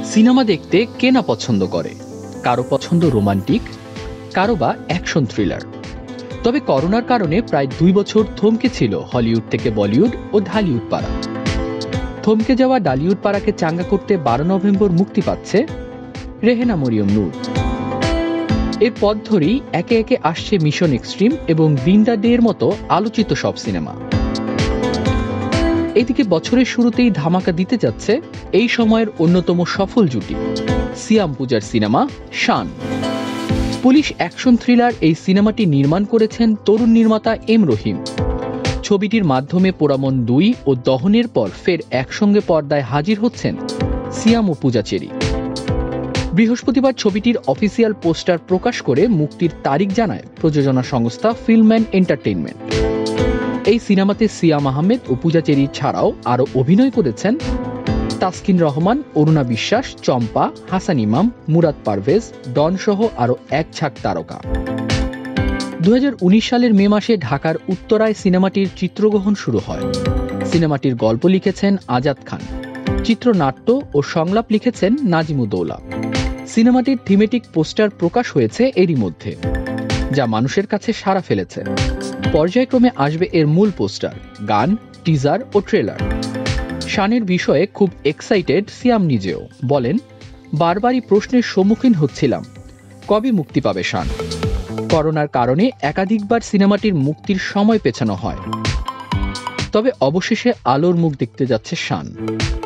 Cinema দেখতে কে না পছন্দ করে। কারো পছন্দ রোমান্টিক, কারো বা অ্যাকশন থ্রিলার। তবে করোনার কারণে প্রায় 2 বছর থমকে ছিল হলিউড থেকে বলিউড ও ঢালিউড পাড়া। থমকে যাওয়া ডালিউড পাড়াকে চাঙ্গা করতে 12 নভেম্বর মুক্তি পাচ্ছে রেহেনা মরিয়ম নূর। এর পথ ধরেই একে একে আসছে মিশন এক্সট্রিম এবং উইন দ্য ডে এর মতো আলোচিত সব সিনেমা। এদিকে বছরের শুরুতেই ধামাকা দিতে যাচ্ছে এই সময়ের অন্যতম সফল জুটি সিয়াম পূজার cinema Shaan. Police action thriller এই সিনেমাটি নির্মাণ করেছেন তরুণ নির্মাতা এম রহিম। ছবিটির মাধ্যমে পোড়ামন 2 ও দহনের পর ফের একসঙ্গে পর্দায় হাজির হচ্ছেন সিয়াম ও পূজা চেরি। বৃহস্পতিবার ছবিটির অফিসিয়াল পোস্টার প্রকাশ করে মুক্তির তারিখ জানায় প্রযোজনা সংস্থা ফিল্ম অ্যান্ড এন্টারটেইনমেন্ট। এই সিনেমাতে সিয়াম আহমেদ ও পূজা চেরি ছাড়াও আরও অভিনয় করেছেন তাসকিন রহমান, অরুণা বিশ্বাস, চম্পা, হাসান ইমাম, মুরাদ পারভেজ, ডন সহ আরও এক ঝাঁক তারকা। 2019 সালের মে মাসে ঢাকার উত্তরায় সিনেমাটির চিত্রগ্রহণ শুরু হয়। সিনেমাটির গল্প লিখেছেন আজাদ খান, চিত্রনাট্য ও সংলাপ লিখেছেন নাজিমুদ্দৌলা। সিনেমাটির থিমেটিক পোস্টার প্রকাশ হয়েছে এরই মধ্যে, যা মানুষের কাছে সাড়া ফেলেছে। পর্যায়ক্রমে আসবে এর মূল পোস্টার, গান, টিজার ও ট্রেলার। শানের বিষয়ে খুব এক্সাইটেড সিয়াম নিজেও। বলেন, বারবারই প্রশ্নের সম্মুখীন হচ্ছিলাম কবে মুক্তি পাবে শান। করোনার কারণে একাধিকবার সিনেমাটির মুক্তির সময় পেছানো হয়, তবে অবশেষে আলোর মুখ দেখতে যাচ্ছে শান।